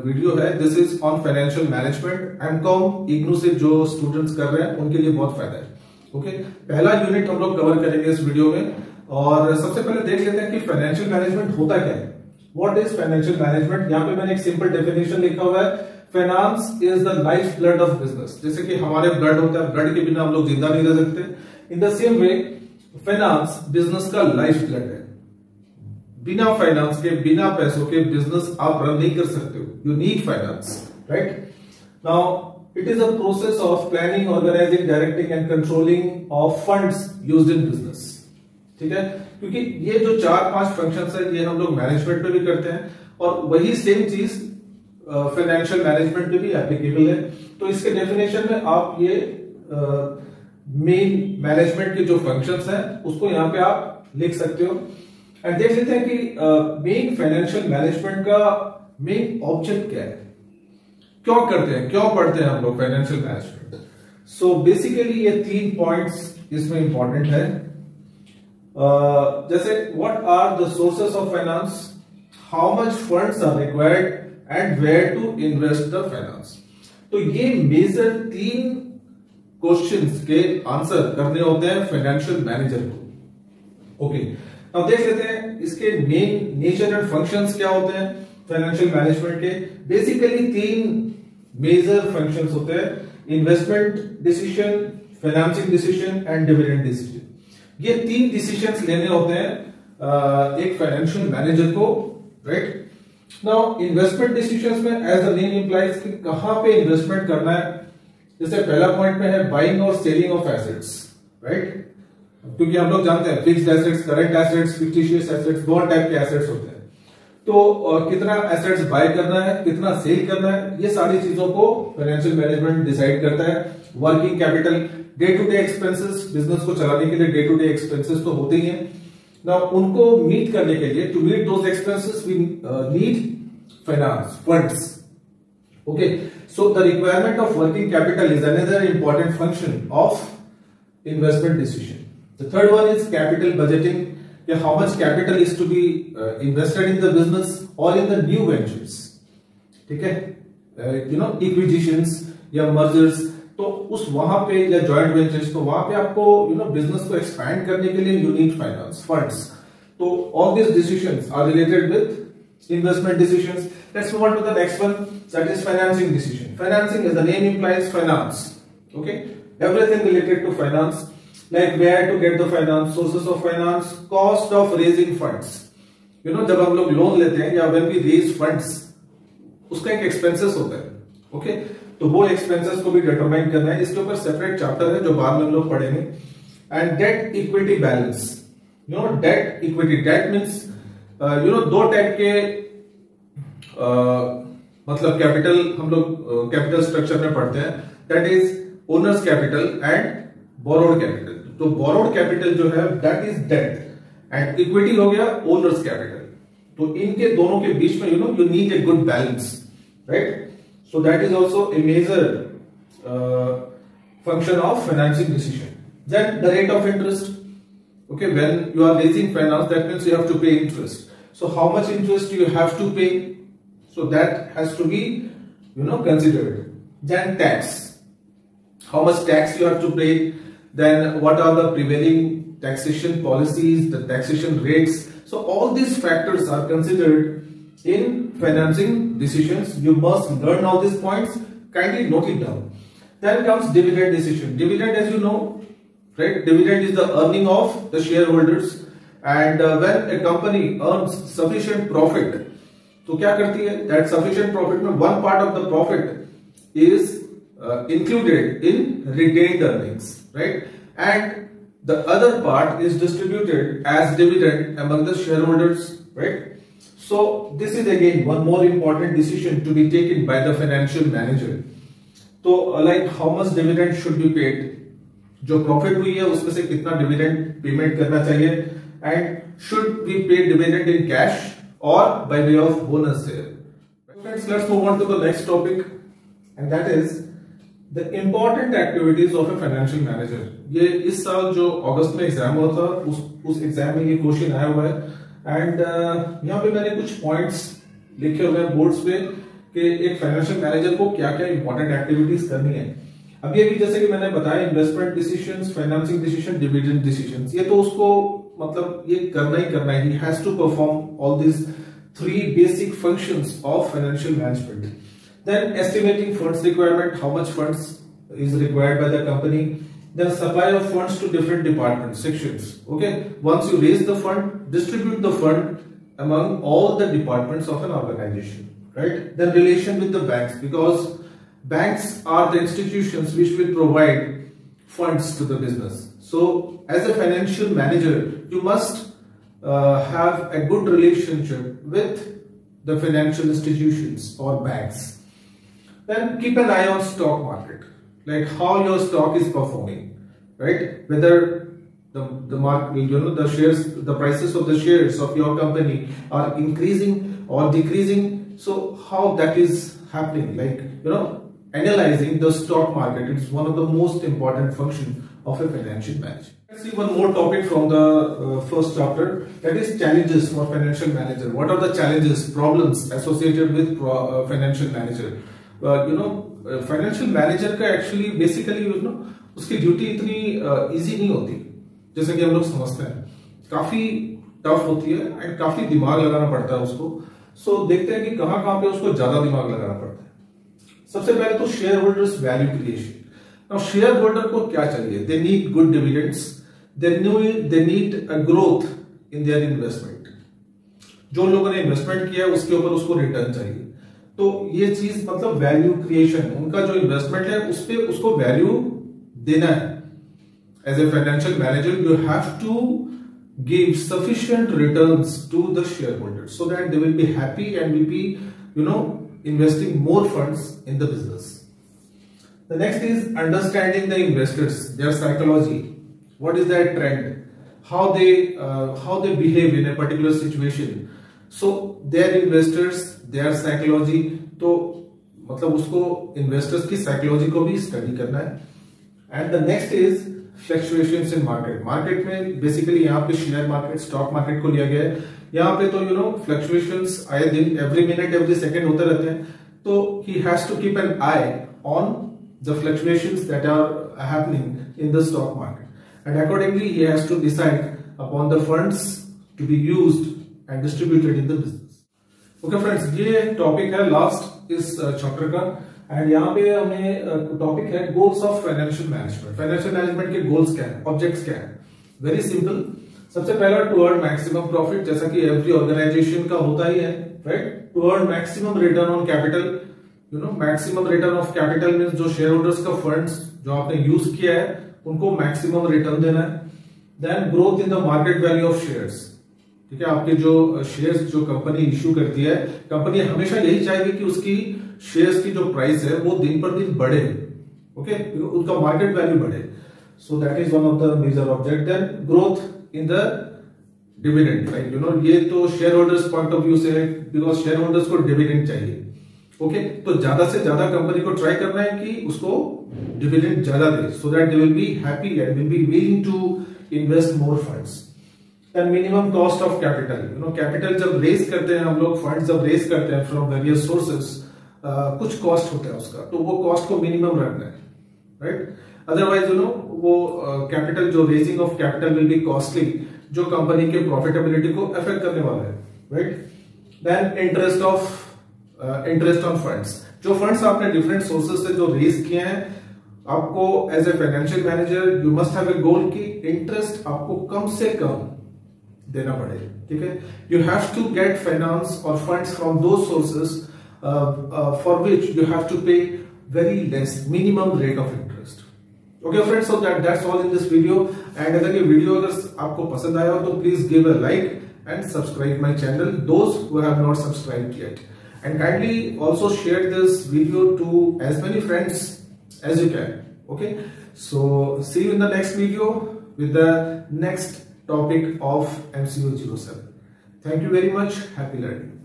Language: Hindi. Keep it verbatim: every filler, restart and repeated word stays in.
वीडियो है। This is on financial management. M Com IGNOU से जो स्टूडेंट्स कर रहे हैं उनके लिए बहुत फायदा है। ओके, पहला यूनिट हम लोग कवर करेंगे इस वीडियो में। और सबसे पहले देख लेते हैं कि फाइनेंशियल मैनेजमेंट होता क्या है। What is financial management? यहाँ पे मैंने एक सिंपल डेफिनेशन लिखा हुआ है, finance is the life blood of business. जैसे कि हमारे ब्लड होता है, ब्लड के बिना हम लोग जिंदा नहीं रह सकते। In the same way finance business का लाइफ ब्लड है। बिना फाइनेंस के, बिना पैसों के बिजनेस आप रन नहीं कर सकते हो। You need finance, right? Now it is a process of planning, organising, directing and controlling of funds used in business. ठीक है, क्योंकि ये जो चार पांच फंक्शंस है ये हम लोग मैनेजमेंट में भी करते हैं और वही सेम चीज फाइनेंशियल मैनेजमेंट में भी एप्लीकेबल है। तो इसके डेफिनेशन में आप ये मेन मैनेजमेंट के जो फंक्शंस हैं उसको यहाँ पे आप लिख सकते हो। एंड देख लेते हैं कि मेन फाइनेंशियल मैनेजमेंट का मेन ऑब्जेक्ट क्या है, क्यों करते हैं, क्यों पढ़ते हैं हम लोग फाइनेंशियल मैनेजमेंट। सो बेसिकली ये तीन पॉइंट्स इसमें इंपॉर्टेंट है। uh, जैसे what are the sources of finance, how much funds are required and where to invest the finance. तो ये मेजर तीन क्वेश्चंस के आंसर करने होते हैं फाइनेंशियल मैनेजर को। ओके, अब देख लेते हैं इसके मेन नेचर एंड फंक्शंस क्या होते हैं फाइनेंशियल मैनेजमेंट के। बेसिकली तीन मेजर फंक्शंस होते हैं, investment decision, financing decision and dividend decision. ये तीन डिसीजंस लेने होते हैं एक फाइनेंशियल मैनेजर को, राइट? नाउ इन्वेस्टमेंट डिसीजंस में एज द नेम इंप्लाइज कि कहां पे इन्वेस्टमेंट करना है। जैसे पहला पॉइंट में है बाइंग और सेलिंग ऑफ एसेट्स, राइट? क्योंकि हम लोग जानते हैं fixed assets, current assets, fictitious assets, दो टाइप के एसेट्स होते हैं। तो uh, कितना एसेट्स बाय करना है, कितना सेल करना है, ये सारी चीजों को फाइनेंशियल मैनेजमेंट डिसाइड करता है। Working capital, day to day expenses, business को चलाने के लिए डे टू डे एक्सपेंसेस तो होते ही हैं ना, उनको मीट करने के लिए, to meet those expenses we need finance, funds. Okay, so the requirement of working capital is another important function of investment decision. The third one is capital budgeting. Yeah, how much capital is to be uh, invested in the business or in the new ventures. ठीक है, you know, acquisitions या mergers, तो उस वहां पे या joint ventures, तो वहां पे आपको you know business को expand करने के लिए you need finance, funds. तो all these decisions are related with investment decisions. Let's move on to the next one, that is financing decision. Financing, as the name implies, finance. Okay, everything related to finance. Like where to get the finance, sources of finance, cost of raising funds. You know, जब हम लोग लोन लेते हैं या when we raise funds, उसका एक एक्सपेंसेस होता है। ओके, तो वो एक्सपेंसेस को भी डिटरमाइन करना है। इसके ऊपर सेपरेट चैप्टर है जो बाद में हम लोग पढ़ेंगे। And debt equity balance, you know, debt equity, debt means you know दो टाइप के uh, मतलब कैपिटल हम लोग कैपिटल स्ट्रक्चर में पढ़ते हैं, that is owners capital and borrowed capital. तो बोरोड कैपिटल जो है that is debt and equity हो गया ओनर्स कैपिटल। तो इनके दोनों के बीच में you know you need a good balance, right? So that is also a major function of financing decision. Then the rate of interest. Okay, when you are raising finance that means you have to pay interest. So how much interest you have to pay, so that has to be you know considered. Then tax, how much tax you have to pay, then what are the prevailing taxation policies, the taxation rates. So all these factors are considered in financing decisions. You must learn all these points, kindly note it down. Then comes dividend decision. Dividend, as you know, right, dividend is the earning of the shareholders, and uh, when a company earns sufficient profit, तो क्या करती है, that sufficient profit में one part of the profit is Uh, included in retained earnings, right? And the other part is distributed as dividend among the shareholders, right? So this is again one more important decision to be taken by the financial manager. So uh, like how much dividend should be paid, जो profit हुई है उसमें से कितना dividend payment करना चाहिए, and should we pay dividend in cash or by way of bonus share. Friends, let's move on to the next topic, and that is The important activities of a financial manager. ये इस साल जो अगस्त में एग्जाम हुआ था उस उस एग्जाम में ये क्वेश्चन आया हुआ है। एंड uh, यहाँ पे मैंने कुछ पॉइंट्स लिखे हुए हैं बोर्ड्स पे कि एक फाइनेंशियल मैनेजर को क्या क्या इंपॉर्टेंट एक्टिविटीज करनी है। अभी अभी जैसे कि मैंने बताया investment decisions, financing decision, dividend decisions, ये तो उसको मतलब ये करना ही करना है। He has to perform all this three basic functions of financial management. Then estimating funds requirement, how much funds is required by the company. Then supply of funds to different departments, sections. Okay, once you raise the fund, distribute the fund among all the departments of an organization, right? Then relation with the banks, because banks are the institutions which will provide funds to the business. So as a financial manager, you must uh, have a good relationship with the financial institutions or banks. Then keep an eye on stock market, like how your stock is performing, right? Whether the the market, you know, the shares, the prices of the shares of your company are increasing or decreasing. So how that is happening, like, you know, analyzing the stock market is one of the most important function of a financial manager. Let's see one more topic from the uh, first chapter, that is challenges for financial manager. What are the challenges, problems associated with pro, uh, financial manager? Uh, you know, financial manager का एक्चुअली बेसिकली यू नो उसकी ड्यूटी इतनी इजी uh, नहीं होती जैसे कि हम लोग समझते हैं, काफी टफ होती है एंड काफी दिमाग लगाना पड़ता है उसको। सो so, देखते हैं कि कहां कहां पे उसको ज्यादा दिमाग लगाना पड़ता है। सबसे पहले तो shareholders value creation. Now shareholder को क्या चाहिए? They need good dividends, they they need a growth in their investment. जो लोगों ने इन्वेस्टमेंट किया है उसके ऊपर उसको रिटर्न चाहिए। तो ये चीज मतलब वैल्यू क्रिएशन, उनका जो इन्वेस्टमेंट है उस पे उसको वैल्यू देना है। As a financial manager you have to give sufficient returns to the shareholders so that they will be happy and will be you know investing more funds in the business. The next is understanding the investors, their psychology, what is their trend, how they how they behave in a particular situation. So their investors, their psychology, तो मतलब उसको इन्वेस्टर्स की साइकोलॉजी को भी स्टडी करना है। And the next is fluctuations in market. Market में बेसिकली यहाँ पे शेयर मार्केट, स्टॉक मार्केट को लिया गया है। यहाँ पे तो यू नो फ्लक्चुएशंस आए दिन, एवरी मिनट एवरी सेकेंड होते रहते हैं। तो he has to keep an eye on the fluctuations that are happening in the stock market and accordingly he has to decide upon the funds to be used and distributed in the business. Okay friends, ये टॉपिक है लास्ट इस चैप्टर का एंड यहाँ पे हमें टॉपिक है goals of financial management. Financial management के गोल्स क्या है, ऑब्जेक्ट्स क्या है? Very simple. सबसे पहला टू अर्न मैक्सिमम प्रॉफिट, जैसा कि एवरी ऑर्गेनाइजेशन का होता ही है, right? To earn maximum return on capital, you know maximum return of capital means जो शेयर होल्डर्स का फंड्स जो आपने यूज किया है उनको मैक्सिमम रिटर्न देना है। Then growth in the market value of shares, ठीक है? आपके जो शेयर्स जो कंपनी इश्यू करती है, कंपनी हमेशा यही चाहेगी कि उसकी शेयर्स की जो प्राइस है वो दिन पर दिन बढ़े, ओके, उनका मार्केट वैल्यू बढ़े। So that is one of the major object. Then growth in the dividend, right? You know ये तो shareholders point of view से है, बिकॉज शेयर होल्डर्स को डिविडेंड चाहिए, ओके? तो ज्यादा से ज्यादा कंपनी को ट्राई करना है कि उसको डिविडेंड ज्यादा दे, so that they will be happy and will be willing to invest more funds. And minimum cost of capital, you know capital जब रेज करते हैं हम लोग, फंड जब रेज करते हैं फ्रॉम वेरियस सोर्सेस, कुछ कॉस्ट होता है उसका, तो वो कॉस्ट को मिनिमम रखना है, राइट? अदरवाइज यू नो वो कैपिटल uh, जो raising of capital will be costly, जो कंपनी के प्रॉफिटेबिलिटी को अफेक्ट करने वाला है, right? Then interest of interest on funds, जो फंड्स आपने डिफरेंट सोर्सेस से जो रेज किए हैं, आपको as a financial manager you must have a goal कि इंटरेस्ट आपको कम से कम देना पड़े, ठीक है? You have to get finance और funds from those sources for which you have to pay very less minimum rate of interest. Okay friends, so that that's all in this video. And अगर ये वीडियो अगर आपको पसंद आया हो तो please give a like and subscribe my channel, those who have not subscribed yet, and kindly also share this video to as many friends as you can. Okay, so see you in the next video with the next topic of M C O zero seven. Thank you very much. Happy learning.